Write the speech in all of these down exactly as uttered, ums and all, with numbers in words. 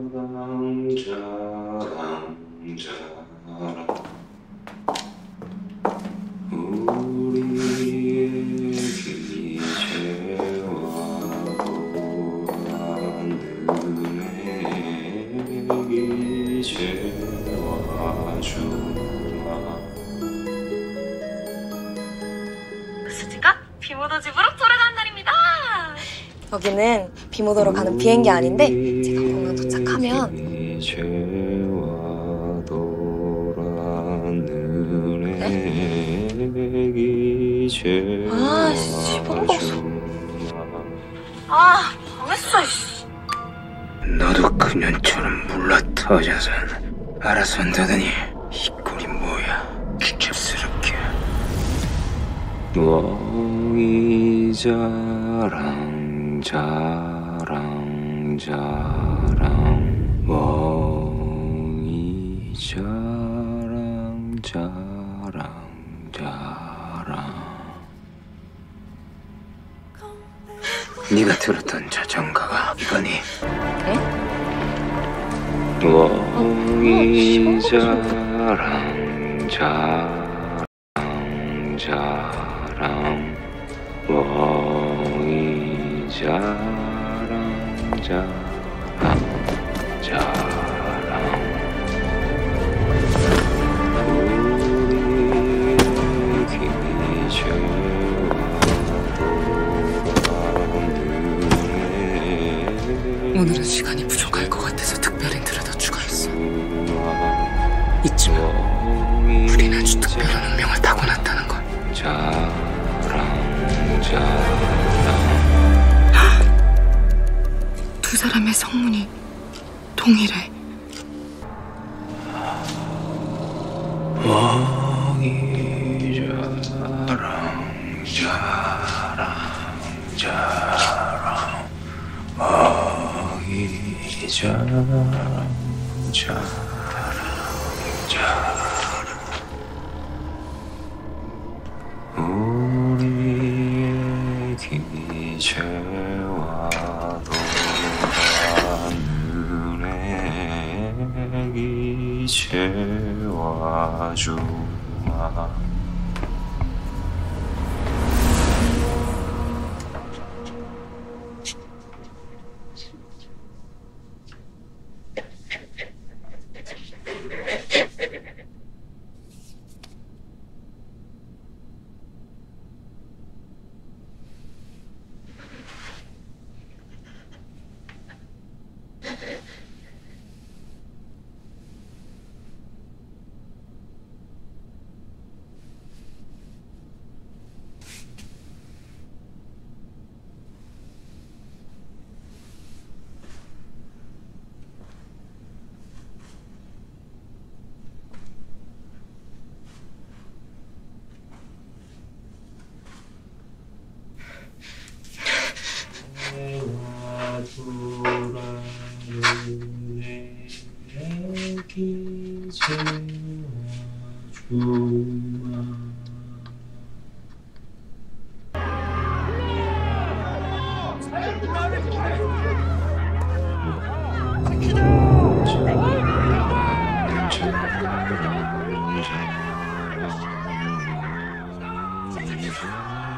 자랑 자랑 우리의 기체와 하늘의 기체와 주마. 수지가 비모도 집으로 돌아가는 날입니다. 여기는 비모도로 가는 비행기 아닌데 제가 공항 도착하면 네? 아, 씹어먹어. 아, 망했어, 씨. 너도 그년처럼 물러터져서 알아서 한다더니 이 꼴이 뭐야. 귀찮스럽게. 왕이 자랑 자랑 자랑 왕이 자랑 자랑 자랑. 네가 들었던 자전거가 이거니? 그래? 왕이 자랑 자랑 자랑 왕이 자랑 자랑 자랑 우리의 기체와 오늘은 시간이 부족할 것 같아서 특별히 들여다 추가했어. 잊지 마. 우린 아주 특별한 운명을 타고났다는 걸. 자랑 자랑. 두 사람의 성문이 동일해. 왕이 자랑 자랑 자랑 왕이 자랑 자랑 자랑 우리의 기체와 하늘의 기체와 주마.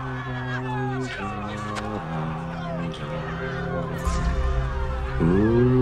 우